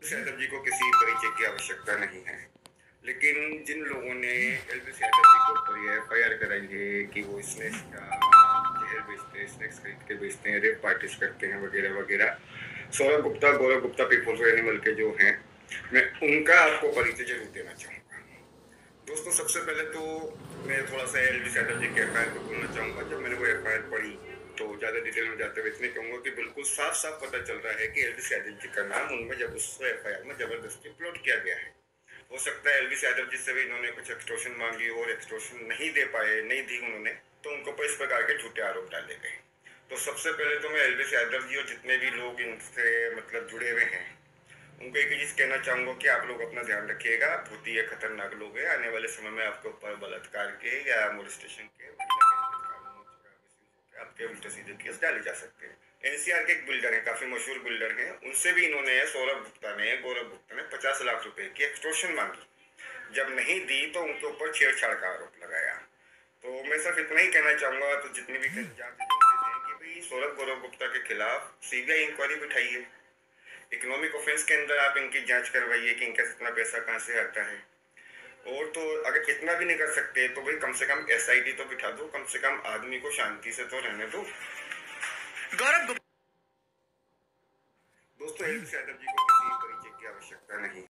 यादव जी को किसी परिचय की आवश्यकता नहीं है, लेकिन जिन लोगों ने एलवीस यादव जी के ऊपर ये एफआईआर कराई है कि वो स्नैक्स का जहर बेचते हैं, स्नैक्स खरीद के बेचते हैं, रेप पार्टीज करते हैं वगैरह वगैरह, सौरभ गुप्ता, गौरव गुप्ता पीपल्स एनिमल के जो हैं, मैं उनका आपको परिचय जरूर देना चाहूँगा। दोस्तों, सबसे पहले तो मैं थोड़ा सा एलवीस यादव जी के एफआईआर को बोलना चाहूँगा। जब मैंने वो एफआईआर पढ़ी तो ज़्यादा डिटेल में जाते हुए इतने कहूँगा कि बिल्कुल साफ साफ पता चल रहा है कि एलवीस यादव जी का नाम उनमें जब उस एफआईआर में जबरदस्ती प्लॉट किया गया है। हो सकता है एलवीस यादव जी से भी इन्होंने कुछ एक्सटॉर्शन मांगी और एक्सटॉर्शन नहीं दे पाए, नहीं दी उन्होंने, तो उनको पर इस प्रकार के झूठे आरोप डाले गए। तो सबसे पहले तो मैं एलवीस यादव जी और जितने भी लोग इनसे मतलब जुड़े हुए हैं उनको एक चीज कहना चाहूंगा कि आप लोग अपना ध्यान रखिएगा। बहुत ही खतरनाक लोग हैं। आने वाले समय में आपके ऊपर बलात्कार के या मोलेस्टेशन के आपके उल्टे सीधे केस डाले जा सकते हैं। एनसीआर के एक बिल्डर है, काफी मशहूर बिल्डर है, उनसे भी इन्होंने सौरभ गुप्ता ने, गौरव गुप्ता ने 50 लाख रुपए की एक्सटॉर्शन मांगी। जब नहीं दी तो उनके ऊपर छेड़छाड़ का आरोप लगाया। तो मैं सिर्फ इतना ही कहना चाहूंगा, तो जितनी भी जांच एजेंसीज हैं कि भाई सौरभ गौरव गुप्ता के खिलाफ सीबीआई इंक्वायरी बिठाई है। इकोनॉमिक ऑफेंस के अंदर आप इनकी जांच करवाइए कि इनका इतना पैसा कहाँ से आता है। और तो अगर इतना भी नहीं कर सकते तो भाई कम से कम एसआईटी तो बिठा दो, कम से कम आदमी को शांति से तो रहने दो। गौरव दोस्तों, एलवीस यादव जी को किसी परिचय की आवश्यकता नहीं।